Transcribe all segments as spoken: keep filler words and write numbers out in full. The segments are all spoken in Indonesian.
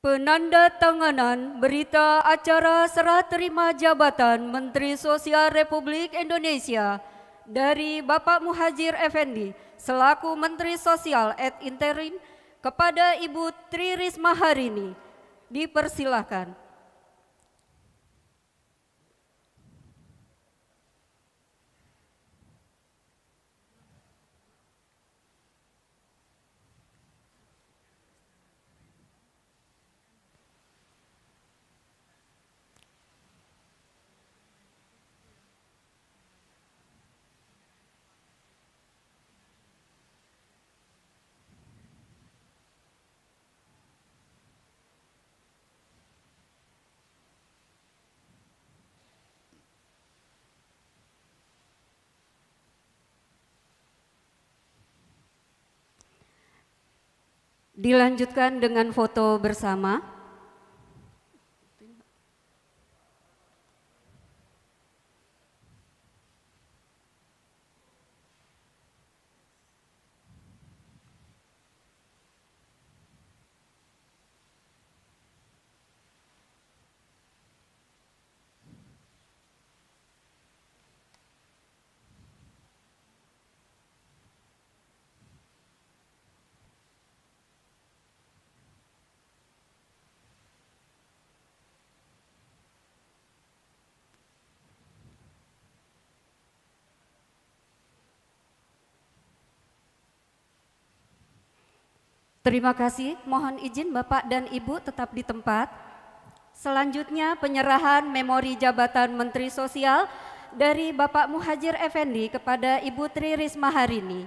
Penandatanganan berita acara serah terima jabatan Menteri Sosial Republik Indonesia dari Bapak Muhadjir Effendi selaku Menteri Sosial et Interim kepada Ibu Tri Risma Harini. Dipersilahkan. Dilanjutkan dengan foto bersama. Terima kasih, mohon izin Bapak dan Ibu tetap di tempat. Selanjutnya penyerahan memori jabatan Menteri Sosial dari Bapak Muhadjir Effendi kepada Ibu Tri Risma Harini.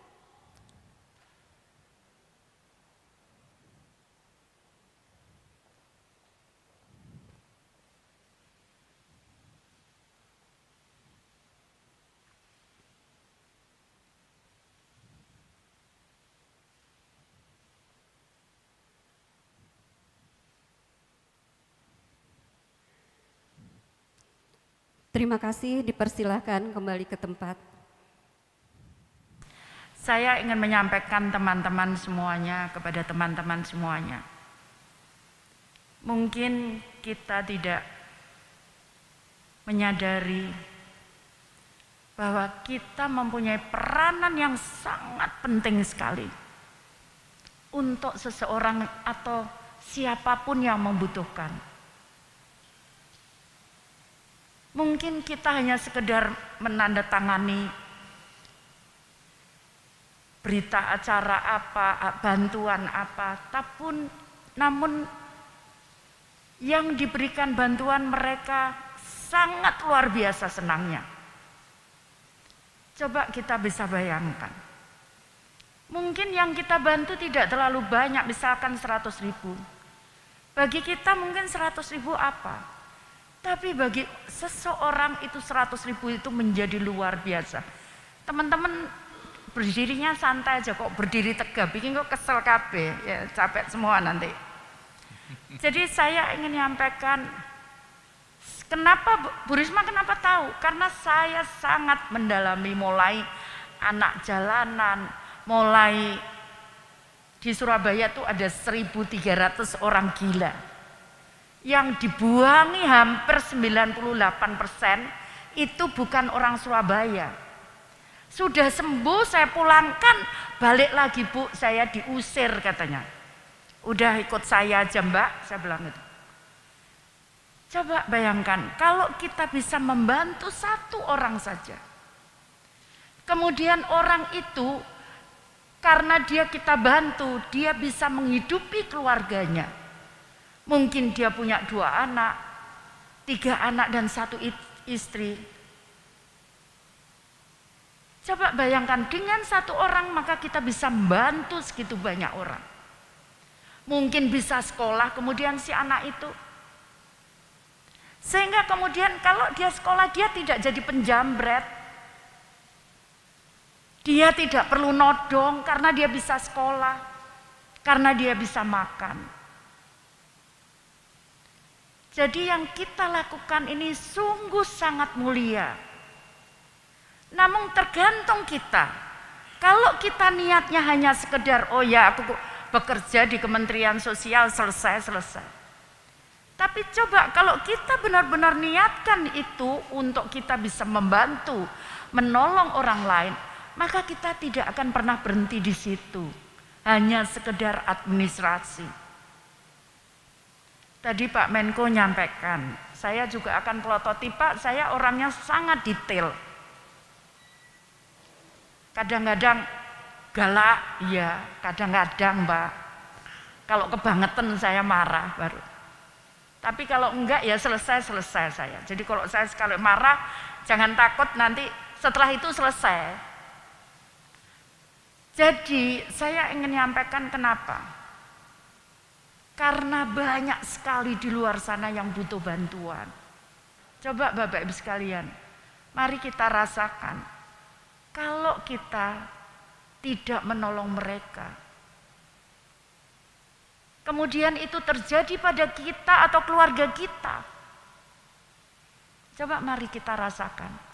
Terima kasih, dipersilahkan kembali ke tempat. Saya ingin menyampaikan teman-teman semuanya kepada teman-teman semuanya. Mungkin kita tidak menyadari bahwa kita mempunyai peranan yang sangat penting sekali untuk seseorang atau siapapun yang membutuhkan. Mungkin kita hanya sekedar menandatangani berita acara apa, bantuan apa, tapi namun yang diberikan bantuan mereka sangat luar biasa senangnya. Coba kita bisa bayangkan. Mungkin yang kita bantu tidak terlalu banyak, misalkan seratus ribu. Bagi kita mungkin seratus ribu apa? Tapi bagi seseorang itu seratus ribu itu menjadi luar biasa. Teman-teman berdirinya santai aja, kok berdiri tegak, bikin kok kesel kabeh, ya capek semua nanti. Jadi saya ingin menyampaikan, kenapa Bu Risma kenapa tahu? Karena saya sangat mendalami mulai anak jalanan, mulai di Surabaya tuh ada seribu tiga ratus orang gila. Yang dibuangi hampir sembilan puluh delapan persen itu bukan orang Surabaya. Sudah sembuh saya pulangkan, balik lagi Bu, saya diusir katanya. Udah ikut saya aja Mbak, saya bilang itu. Coba bayangkan kalau kita bisa membantu satu orang saja. Kemudian orang itu karena dia kita bantu, dia bisa menghidupi keluarganya. Mungkin dia punya dua anak, tiga anak dan satu istri. Coba bayangkan dengan satu orang maka kita bisa membantu segitu banyak orang. Mungkin bisa sekolah kemudian si anak itu. Sehingga kemudian kalau dia sekolah dia tidak jadi penjambret. Dia tidak perlu nodong karena dia bisa sekolah. Karena dia bisa makan. Jadi yang kita lakukan ini sungguh sangat mulia. Namun tergantung kita. Kalau kita niatnya hanya sekedar, oh ya aku bekerja di Kementerian Sosial selesai-selesai. Tapi coba kalau kita benar-benar niatkan itu untuk kita bisa membantu, menolong orang lain, maka kita tidak akan pernah berhenti di situ. Hanya sekedar administrasi. Tadi Pak Menko nyampaikan, saya juga akan pelototi, Pak, saya orangnya sangat detail. Kadang-kadang galak, iya, kadang-kadang Mbak. Kalau kebangetan saya marah baru. Tapi kalau enggak ya selesai-selesai saya. Jadi kalau saya sekali marah, jangan takut nanti setelah itu selesai. Jadi saya ingin menyampaikan kenapa. Karena banyak sekali di luar sana yang butuh bantuan. Coba Bapak Ibu sekalian, mari kita rasakan. Kalau kita tidak menolong mereka, kemudian itu terjadi pada kita atau keluarga kita. Coba mari kita rasakan.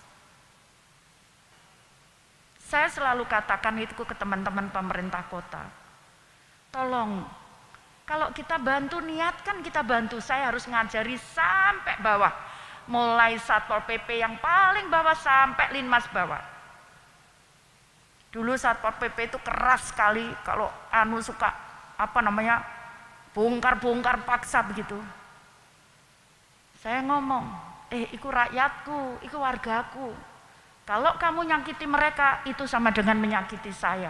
Saya selalu katakan itu ke teman-teman pemerintah kota. Tolong, kalau kita bantu, niatkan kita bantu. Saya harus ngajari sampai bawah. Mulai Satpol P P yang paling bawah sampai Linmas bawah. Dulu Satpol P P itu keras sekali kalau anu suka apa namanya bongkar-bongkar paksa begitu. Saya ngomong, eh iku rakyatku, iku wargaku. Kalau kamu nyakiti mereka, itu sama dengan menyakiti saya.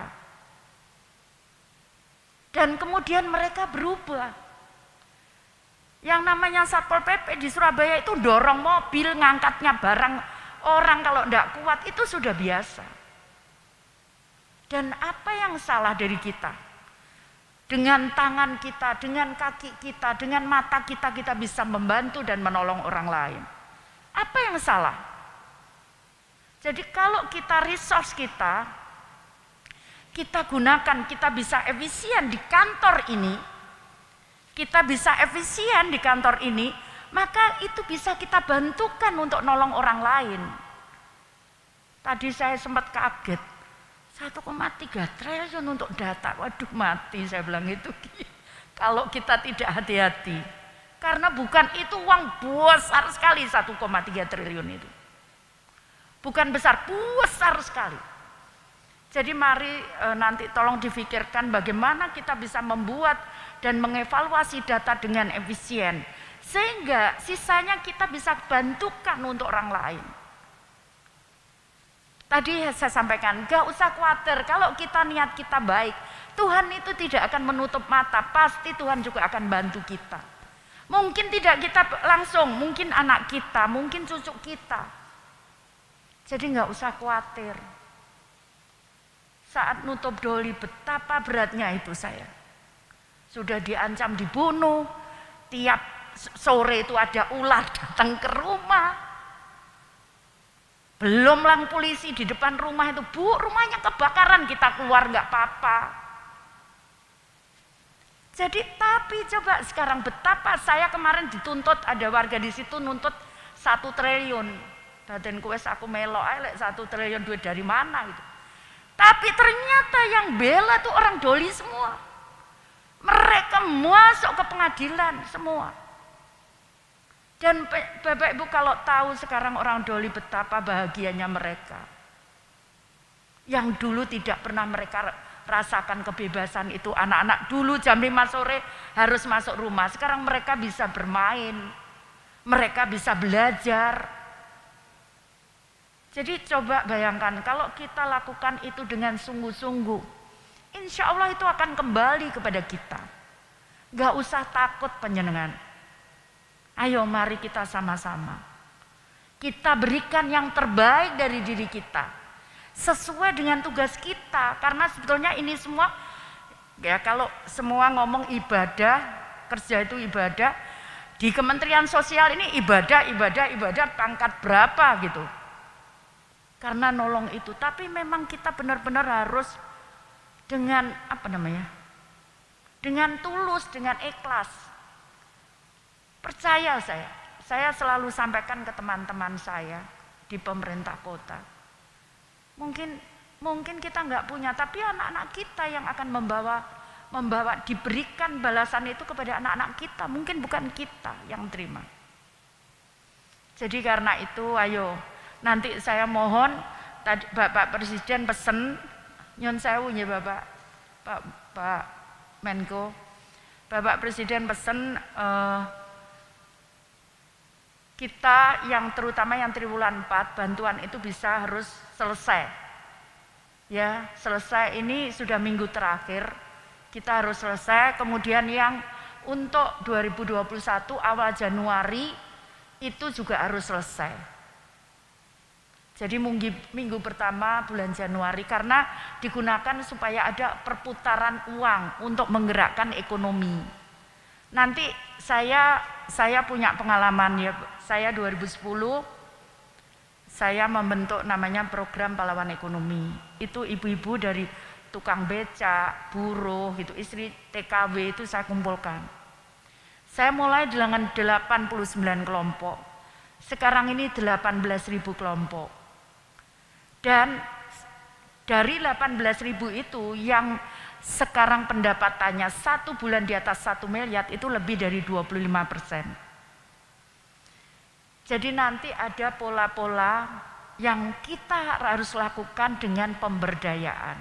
Dan kemudian mereka berubah. Yang namanya Satpol P P di Surabaya itu dorong mobil, ngangkatnya barang orang kalau tidak kuat, itu sudah biasa. Dan apa yang salah dari kita? Dengan tangan kita, dengan kaki kita, dengan mata kita, kita bisa membantu dan menolong orang lain. Apa yang salah? Jadi kalau kita resource kita, kita gunakan, kita bisa efisien di kantor ini, kita bisa efisien di kantor ini, maka itu bisa kita bantukan untuk nolong orang lain. Tadi saya sempat kaget, satu koma tiga triliun untuk data, waduh mati saya bilang itu. Kalau kita tidak hati-hati, karena bukan itu uang besar sekali satu koma tiga triliun itu. Bukan besar, besar sekali. Jadi mari e, nanti tolong difikirkan bagaimana kita bisa membuat dan mengevaluasi data dengan efisien. Sehingga sisanya kita bisa bantukan untuk orang lain. Tadi saya sampaikan, gak usah khawatir kalau kita niat kita baik. Tuhan itu tidak akan menutup mata, pasti Tuhan juga akan bantu kita. Mungkin tidak kita langsung, mungkin anak kita, mungkin cucu kita. Jadi nggak usah khawatir. Saat nutup doli betapa beratnya itu saya. Sudah diancam dibunuh, tiap sore itu ada ular datang ke rumah. Belum lang polisi di depan rumah itu, Bu, rumahnya kebakaran, kita keluar nggak apa-apa. Jadi tapi coba sekarang betapa saya kemarin dituntut, ada warga di situ nuntut satu triliun. Badan kuwes aku melok ae satu triliun duit dari mana gitu. Tapi ternyata yang bela tuh orang doli semua. Mereka masuk ke pengadilan semua. Dan Bapak Ibu kalau tahu sekarang orang doli betapa bahagianya mereka. Yang dulu tidak pernah mereka rasakan kebebasan itu. Anak-anak dulu jam lima sore harus masuk rumah. Sekarang mereka bisa bermain. Mereka bisa belajar. Jadi coba bayangkan kalau kita lakukan itu dengan sungguh-sungguh, insya Allah itu akan kembali kepada kita. Gak usah takut penyenengan. Ayo mari kita sama-sama. Kita berikan yang terbaik dari diri kita. Sesuai dengan tugas kita. Karena sebetulnya ini semua, ya kalau semua ngomong ibadah, kerja itu ibadah. Di Kementerian Sosial ini ibadah, ibadah, ibadah pangkat berapa gitu. Karena nolong itu, tapi memang kita benar-benar harus dengan apa namanya, dengan tulus, dengan ikhlas. Percaya saya, saya selalu sampaikan ke teman-teman saya di pemerintah kota. Mungkin mungkin kita nggak punya, tapi anak-anak kita yang akan membawa membawa, diberikan balasan itu kepada anak-anak kita, mungkin bukan kita yang terima. Jadi karena itu ayo, nanti saya mohon, tadi Bapak Presiden pesen, nyon sewu ya Bapak, Pak, Pak Menko, Bapak Presiden pesen eh, kita yang terutama yang triwulan empat bantuan itu bisa harus selesai. Ya, selesai ini sudah minggu terakhir. Kita harus selesai. Kemudian yang untuk dua ribu dua puluh satu awal Januari itu juga harus selesai. Jadi minggu, minggu pertama bulan Januari karena digunakan supaya ada perputaran uang untuk menggerakkan ekonomi. Nanti saya saya punya pengalaman ya. Saya dua ribu sepuluh saya membentuk namanya program pahlawan ekonomi. Itu ibu-ibu dari tukang becak, buruh, gitu, istri T K W itu saya kumpulkan. Saya mulai dengan delapan puluh sembilan kelompok. Sekarang ini delapan belas ribu kelompok. Dan dari delapan belas ribu itu yang sekarang pendapatannya satu bulan di atas satu miliar itu lebih dari dua puluh lima persen. Jadi nanti ada pola-pola yang kita harus lakukan dengan pemberdayaan.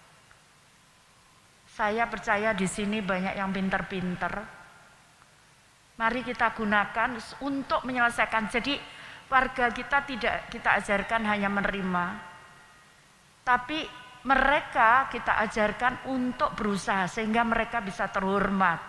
Saya percaya di sini banyak yang pinter-pinter. Mari kita gunakan untuk menyelesaikan. Jadi warga kita tidak kita ajarkan hanya menerima, tapi mereka kita ajarkan untuk berusaha sehingga mereka bisa terhormat.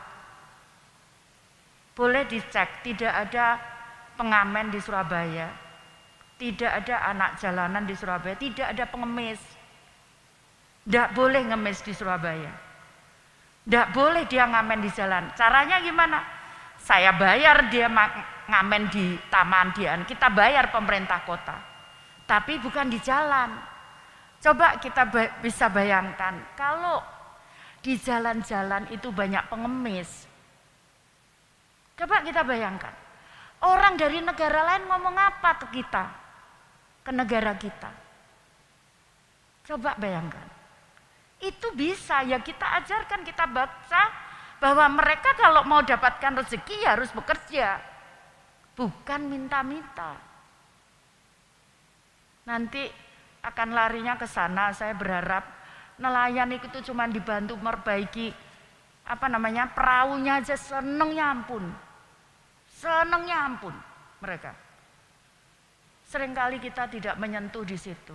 Boleh dicek, tidak ada pengamen di Surabaya, tidak ada anak jalanan di Surabaya, tidak ada pengemis. Tidak boleh ngemis di Surabaya, tidak boleh dia ngamen di jalan. Caranya gimana? Saya bayar dia ngamen di Taman Dian, kita bayar pemerintah kota, tapi bukan di jalan. Coba kita bisa bayangkan kalau di jalan-jalan itu banyak pengemis. Coba kita bayangkan. Orang dari negara lain ngomong apa ke kita? Ke negara kita. Coba bayangkan. Itu bisa ya kita ajarkan, kita baca bahwa mereka kalau mau dapatkan rezeki ya harus bekerja. Bukan minta-minta. Nanti akan larinya ke sana, saya berharap nelayan itu cuma dibantu memperbaiki apa namanya perahunya aja senengnya ampun. Senangnya ampun mereka. Seringkali kita tidak menyentuh di situ.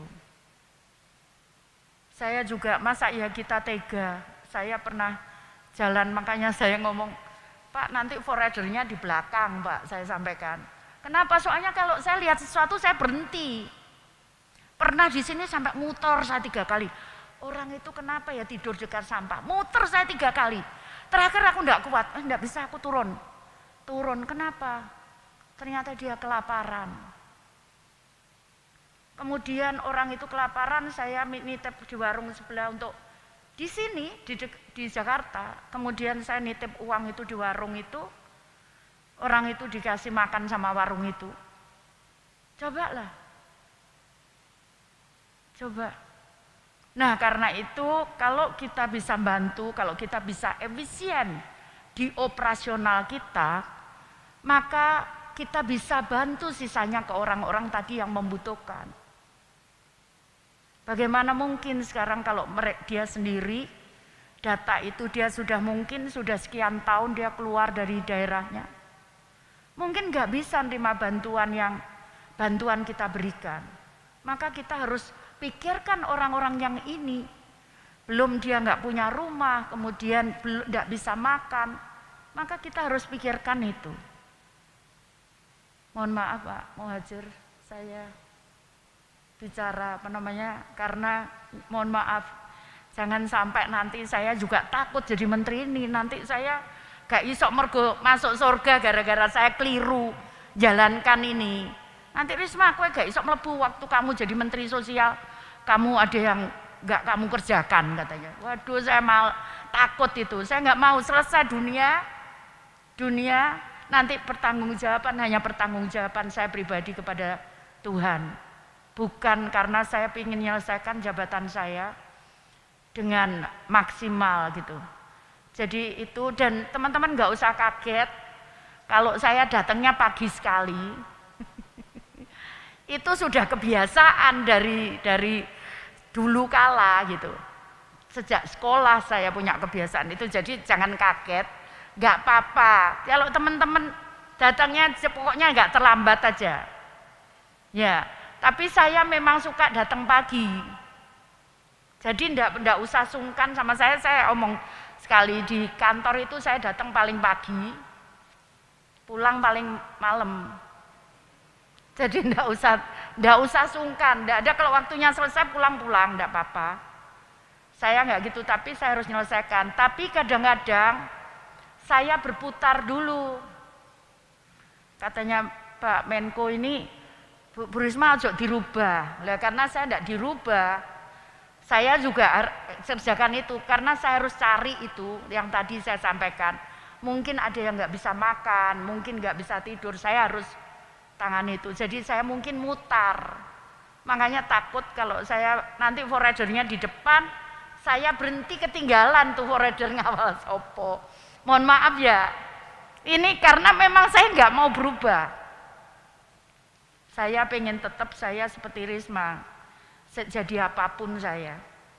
Saya juga, masa ya kita tega. Saya pernah jalan, makanya saya ngomong, Pak nanti foradernya di belakang Pak, saya sampaikan. Kenapa? Soalnya kalau saya lihat sesuatu saya berhenti. Pernah di sini sampai muter saya tiga kali. Orang itu kenapa ya tidur dekat sampah? Muter saya tiga kali. Terakhir aku enggak kuat, enggak bisa aku turun. Turun, kenapa? Ternyata dia kelaparan. Kemudian orang itu kelaparan, saya nitip di warung sebelah untuk di sini, di, di Jakarta. Kemudian saya nitip uang itu di warung itu, orang itu dikasih makan sama warung itu. Cobalah. Coba. Nah karena itu kalau kita bisa bantu, kalau kita bisa efisien di operasional kita, maka kita bisa bantu sisanya ke orang-orang tadi yang membutuhkan. Bagaimana mungkin sekarang kalau dia sendiri, data itu dia sudah mungkin sudah sekian tahun dia keluar dari daerahnya. Mungkin nggak bisa nerima bantuan yang bantuan kita berikan. Maka kita harus pikirkan orang-orang yang ini. Belum dia nggak punya rumah, kemudian nggak bisa makan. Maka kita harus pikirkan itu. Mohon maaf Pak Muhajir, saya bicara apa namanya, karena mohon maaf, jangan sampai nanti saya juga takut jadi menteri ini, nanti saya gak isok mergo masuk surga gara-gara saya keliru jalankan ini. Nanti Risma aku gak isok melebu waktu kamu jadi menteri sosial, kamu ada yang gak kamu kerjakan katanya. Waduh saya mal takut itu, saya gak mau selesai dunia, dunia nanti pertanggungjawaban hanya pertanggungjawaban saya pribadi kepada Tuhan, bukan karena saya ingin menyelesaikan jabatan saya dengan maksimal gitu. Jadi itu, dan teman-teman nggak usah kaget kalau saya datangnya pagi sekali. Itu sudah kebiasaan dari dari dulu kala gitu. Sejak sekolah saya punya kebiasaan itu, jadi jangan kaget, nggak apa-apa. Kalau teman-teman datangnya pokoknya nggak terlambat aja. Ya, tapi saya memang suka datang pagi. Jadi ndak ndak usah sungkan sama saya. Saya omong sekali di kantor itu saya datang paling pagi, pulang paling malam. Jadi ndak usah ndak usah sungkan. Ndak ada kalau waktunya selesai pulang-pulang ndak apa-apa. Saya nggak gitu, tapi saya harus menyelesaikan. Tapi kadang-kadang saya berputar dulu. Katanya Pak Menko ini, Bu, Bu Risma ojo dirubah. Lah karena saya nggak dirubah, saya juga kerjakan itu karena saya harus cari itu yang tadi saya sampaikan. Mungkin ada yang nggak bisa makan, mungkin nggak bisa tidur, saya harus tangan itu. Jadi saya mungkin mutar. Makanya takut kalau saya nanti forradernya di depan, saya berhenti ketinggalan tuh forrader ngawal sopo. Mohon maaf ya, ini karena memang saya nggak mau berubah. Saya pengen tetap saya seperti Risma, jadi apapun saya.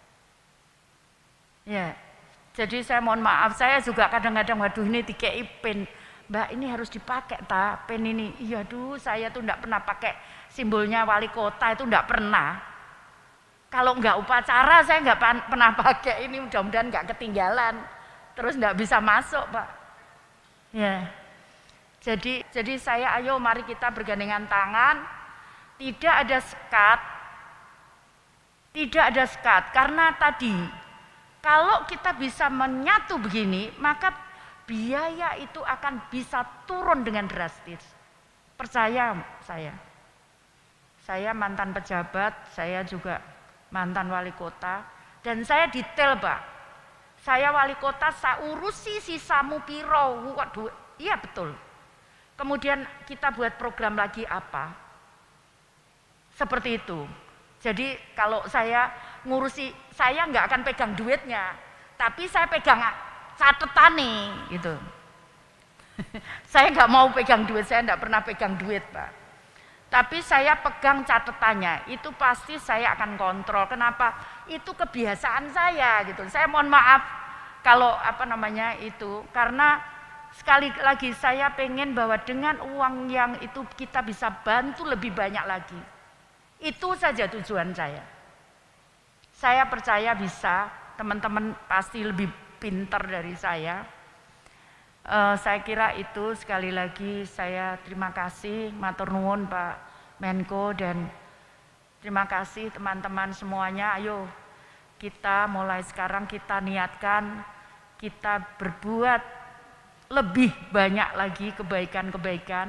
Ya, jadi saya mohon maaf, saya juga kadang-kadang waduh ini dikei pen, Mbak ini harus dipakai ta pen ini. Iya duh, saya tuh nggak pernah pakai simbolnya wali kota itu nggak pernah. Kalau nggak upacara saya nggak pernah pakai ini, mudah-mudahan nggak ketinggalan, terus nggak bisa masuk Pak. Ya, jadi jadi saya ayo mari kita bergandengan tangan, tidak ada sekat, tidak ada sekat karena tadi kalau kita bisa menyatu begini maka biaya itu akan bisa turun dengan drastis. Percaya saya, saya mantan pejabat, saya juga mantan wali kota, dan saya detail Pak. Saya wali kota, saya urusi sisamu piro. Waduh, iya betul. Kemudian kita buat program lagi apa? Seperti itu. Jadi kalau saya ngurusi, saya nggak akan pegang duitnya, tapi saya pegang catatan nih, gitu. Saya nggak mau pegang duit, saya nggak pernah pegang duit Pak. Tapi saya pegang catatannya, itu pasti saya akan kontrol. Kenapa? Itu kebiasaan saya gitu. Saya mohon maaf kalau apa namanya itu, karena sekali lagi saya pengen bahwa dengan uang yang itu kita bisa bantu lebih banyak lagi. Itu saja tujuan saya. Saya percaya bisa, teman-teman pasti lebih pintar dari saya. Uh, saya kira itu sekali lagi saya terima kasih, matur nuwun Pak Menko, dan terima kasih teman-teman semuanya. Ayo kita mulai sekarang kita niatkan, kita berbuat lebih banyak lagi kebaikan-kebaikan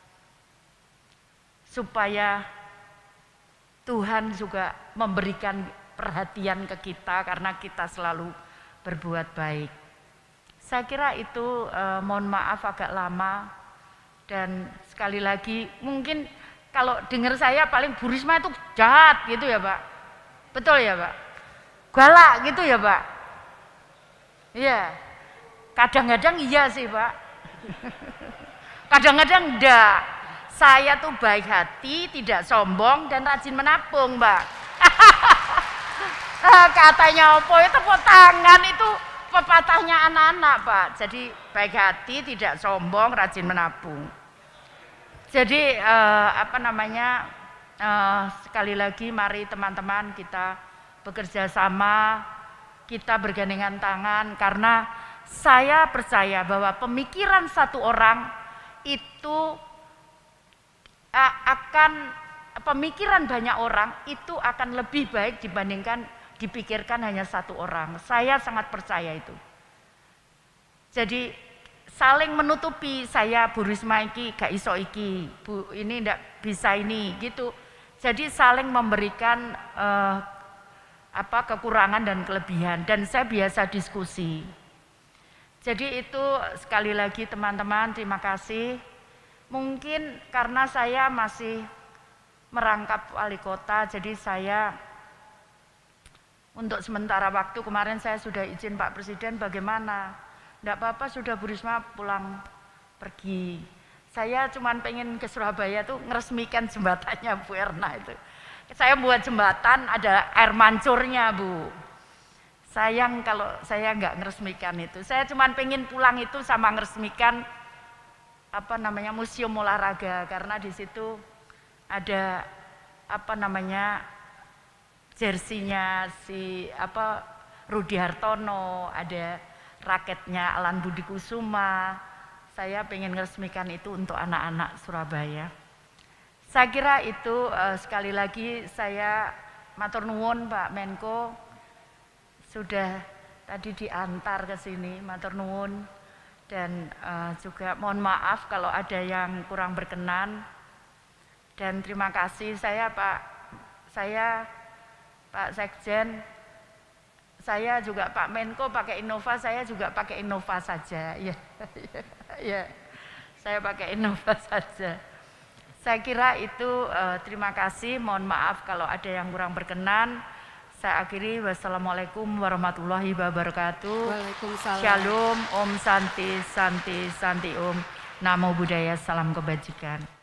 supaya Tuhan juga memberikan perhatian ke kita karena kita selalu berbuat baik. Saya kira itu eh, mohon maaf agak lama, dan sekali lagi mungkin kalau dengar saya paling Bu Risma itu jahat gitu ya Pak. Betul ya Pak? Galak gitu ya Pak? Iya. Kadang-kadang iya sih Pak. Kadang-kadang enggak. Saya tuh baik hati, tidak sombong, dan rajin menabung Mbak. Katanya apa itu tepuk tangan itu pepatahnya anak-anak Pak. Jadi baik hati, tidak sombong, rajin menabung. Jadi eh, apa namanya eh, sekali lagi mari teman-teman kita bekerja sama, kita bergandengan tangan, karena saya percaya bahwa pemikiran satu orang itu eh, akan pemikiran banyak orang itu akan lebih baik dibandingkan dipikirkan hanya satu orang. Saya sangat percaya itu. Jadi saling menutupi, saya Bu Risma iki gak iso iki, Bu ini ndak bisa ini gitu. Jadi saling memberikan eh, apa kekurangan dan kelebihan, dan saya biasa diskusi. Jadi itu sekali lagi teman-teman terima kasih. Mungkin karena saya masih merangkap wali kota, jadi saya untuk sementara waktu kemarin saya sudah izin Pak Presiden bagaimana enggak apa-apa sudah Bu Risma pulang pergi. Saya cuman pengen ke Surabaya tuh ngeresmikan jembatannya Bu Erna itu. Saya buat jembatan ada air mancurnya Bu. Sayang kalau saya nggak ngeresmikan itu. Saya cuman pengen pulang itu sama ngeresmikan apa namanya museum olahraga, karena di situ ada apa namanya jersinya si apa Rudi Hartono, ada raketnya Alan Budi Kusuma. Saya pengen ngeresmikan itu untuk anak-anak Surabaya. Saya kira itu uh, sekali lagi saya matur nuwun Pak Menko sudah tadi diantar ke sini, matur nuwun, dan uh, juga mohon maaf kalau ada yang kurang berkenan, dan terima kasih. Saya Pak saya Pak Sekjen, saya juga Pak Menko pakai Innova, saya juga pakai Innova saja. Ya, ya, saya pakai Innova saja. Saya kira itu uh, terima kasih. Mohon maaf kalau ada yang kurang berkenan. Saya akhiri, wassalamualaikum warahmatullahi wabarakatuh. Waalaikumsalam. Shalom, Om Santi, Santi, Santi Om. Namo Buddhaya, salam kebajikan.